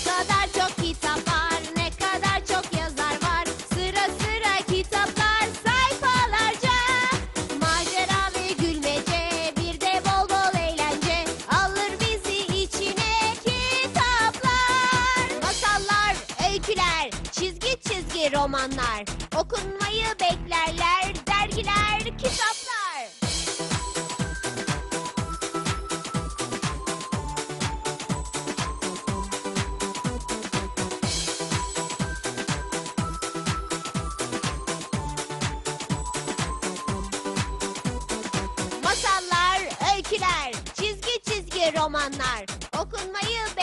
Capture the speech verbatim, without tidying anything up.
kadar çok kitap var, ne kadar çok yazar var. Sıra sıra kitaplar sayfalarca. Macera ve gülmece, bir de bol bol eğlence. Alır bizi içine kitaplar. Masallar, öyküler, çizgi çizgi romanlar. Okunmayı beklerler dergiler, kitaplar. Masallar, öyküler, çizgi çizgi romanlar. Okunmayı